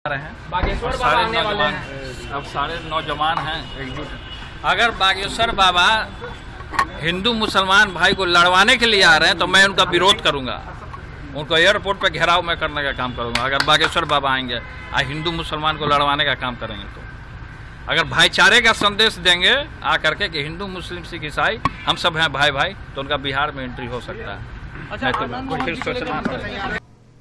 रहे हैं बागेश्वर बाबा आने वाले हैं। अब सारे नौजवान हैं एकजुट। अगर बागेश्वर बाबा हिंदू मुसलमान भाई को लड़वाने के लिए आ रहे हैं तो मैं उनका विरोध करूंगा, उनको एयरपोर्ट पे घेराव मैं करने का काम करूंगा। अगर बागेश्वर बाबा आएंगे हिंदू मुसलमान को लड़वाने का काम करेंगे तो अगर भाईचारे का संदेश देंगे आकर के कि हिंदू मुस्लिम सिख ईसाई हम सब हैं भाई भाई, तो उनका बिहार में एंट्री हो सकता है।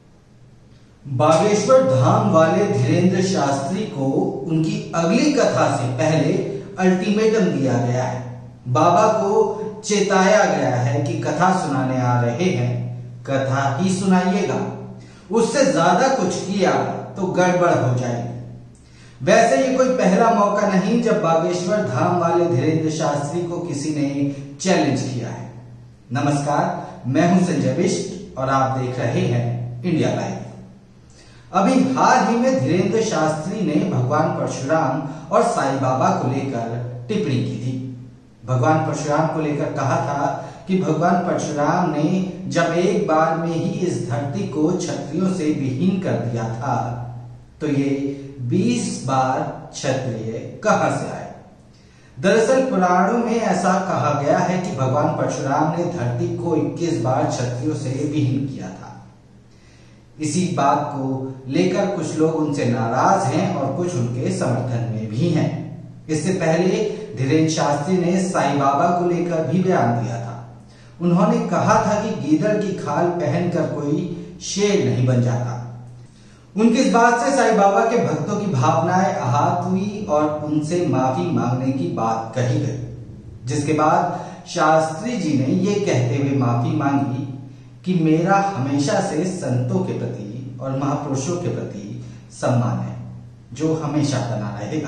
बागेश्वर धाम वाले धीरेन्द्र शास्त्री को उनकी अगली कथा से पहले अल्टीमेटम दिया गया है। बाबा को चेताया गया है कि कथा सुनाने आ रहे हैं, कथा ही सुनाइएगा, उससे ज्यादा कुछ किया तो गड़बड़ हो जाएगी। वैसे ये कोई पहला मौका नहीं जब बागेश्वर धाम वाले धीरेन्द्र शास्त्री को किसी ने चैलेंज किया है। नमस्कार, मैं हूं संजय बिष्ट और आप देख रहे हैं इंडिया लाइव। अभी हाल ही में धीरेन्द्र शास्त्री ने भगवान परशुराम और साईं बाबा को लेकर टिप्पणी की थी। भगवान परशुराम को लेकर कहा था कि भगवान परशुराम ने जब एक बार में ही इस धरती को क्षत्रियों से विहीन कर दिया था तो ये 20 बार क्षत्रिय कहां से आए। दरअसल पुराणों में ऐसा कहा गया है कि भगवान परशुराम ने धरती को 21 बार क्षत्रियों से विहीन किया था। इसी बात को लेकर कुछ लोग उनसे नाराज हैं और कुछ उनके समर्थन में भी हैं। इससे पहले धीरेन्द्र शास्त्री ने साईं बाबा को लेकर भी बयान दिया था। उन्होंने कहा था कि गीदड़ की खाल पहनकर कोई शेर नहीं बन जाता। उनकी इस बात से साईं बाबा के भक्तों की भावनाएं आहत हुई और उनसे माफी मांगने की बात कही गई, जिसके बाद शास्त्री जी ने ये कहते हुए माफी मांगी कि मेरा हमेशा से संतों के प्रति और महापुरुषों के प्रति सम्मान है, जो हमेशा बना रहेगा।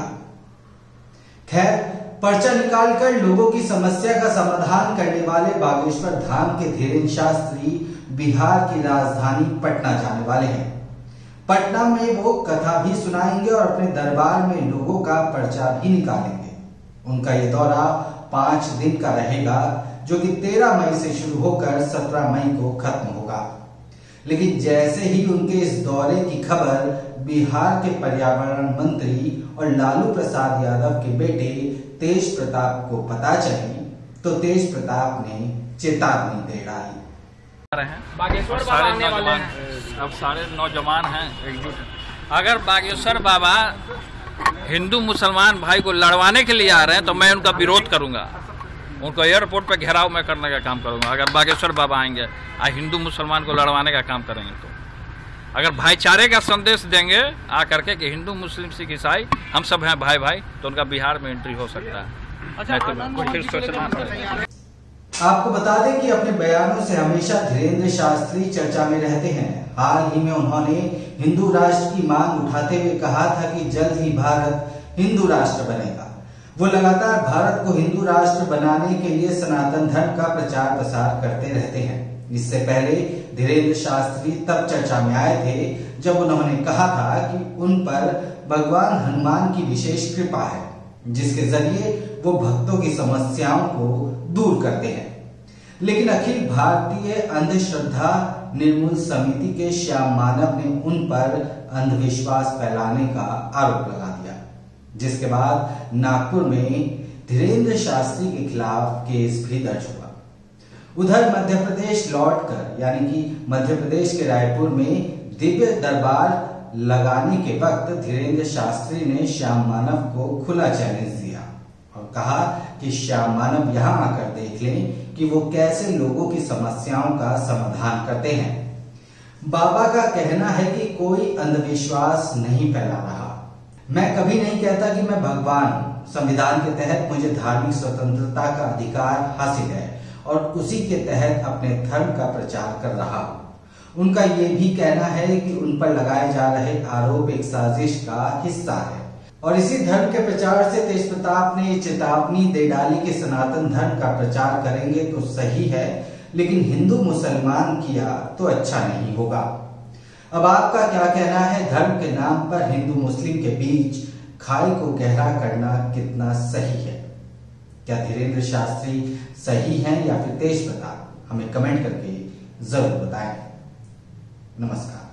खैर, पर्चा निकालकर लोगों की समस्या का समाधान करने वाले बागेश्वर धाम के धीरेन्द्र शास्त्री बिहार की राजधानी पटना जाने वाले हैं। पटना में वो कथा भी सुनाएंगे और अपने दरबार में लोगों का पर्चा भी निकालेंगे। उनका ये दौरा 5 दिन का रहेगा, जो कि 13 मई से शुरू होकर 17 मई को खत्म होगा। लेकिन जैसे ही उनके इस दौरे की खबर बिहार के पर्यावरण मंत्री और लालू प्रसाद यादव के बेटे तेज प्रताप को पता चली तो तेज प्रताप ने चेतावनी दे डाली। बागेश्वर बाबा आने वाले हैं। अब सारे नौजवान हैं एकजुट। अगर बागेश्वर बाबा हिंदू मुसलमान भाई को लड़वाने के लिए आ रहे हैं तो मैं उनका विरोध करूंगा, उनको एयरपोर्ट पे घेराव मैं करने का काम करूंगा। अगर बागेश्वर बाबा आएंगे हिंदू मुसलमान को लड़वाने का काम करेंगे तो अगर भाईचारे का संदेश देंगे आकर के कि हिंदू मुस्लिम सिख ईसाई हम सब हैं भाई भाई, तो उनका बिहार में एंट्री हो सकता है। आपको बता दें कि अपने बयानों से हमेशा धीरेन्द्र शास्त्री चर्चा में रहते हैं। हाल ही में उन्होंने हिंदू राष्ट्र की मांग उठाते हुए कहा था कि जल्द ही भारत हिंदू राष्ट्र बनेगा। वो लगातार भारत को हिंदू राष्ट्र बनाने के लिए सनातन धर्म का प्रचार प्रसार करते रहते हैं। इससे पहले धीरेन्द्र शास्त्री तब चर्चा में आए थे जब उन्होंने कहा था कि उन पर भगवान हनुमान की विशेष कृपा है, जिसके जरिए वो भक्तों की समस्याओं को दूर करते हैं। लेकिन अखिल भारतीय अंधश्रद्धा निर्मूल समिति के श्याम मानव ने उन पर अंधविश्वास फैलाने का आरोप लगा दिया, जिसके बाद नागपुर में धीरेन्द्र शास्त्री के खिलाफ केस भी दर्ज हुआ। उधर मध्य प्रदेश लौटकर यानी कि मध्य प्रदेश के रायपुर में दिव्य दरबार लगाने के वक्त धीरेन्द्र शास्त्री ने श्याम मानव को खुला चैलेंज दिया और कहा कि श्याम मानव यहाँ आकर देख लें कि वो कैसे लोगों की समस्याओं का समाधान करते हैं। बाबा का कहना है कि कोई अंधविश्वास नहीं फैला रहा। मैं कभी नहीं कहता कि मैं भगवान, संविधान के तहत मुझे धार्मिक स्वतंत्रता का अधिकार हासिल है और उसी के तहत अपने धर्म का प्रचार कर रहा हूँ। उनका ये भी कहना है कि उन पर लगाए जा रहे आरोप एक साजिश का हिस्सा है और इसी धर्म के प्रचार से तेज प्रताप ने चेतावनी दे डाली कि सनातन धर्म का प्रचार करेंगे तो सही है, लेकिन हिंदू मुसलमान किया तो अच्छा नहीं होगा। अब आपका क्या कहना है? धर्म के नाम पर हिंदू मुस्लिम के बीच खाई को गहरा करना कितना सही है? क्या धीरेन्द्र शास्त्री सही हैं या फिर तेज प्रताप? हमें कमेंट करके जरूर बताएं। नमस्कार।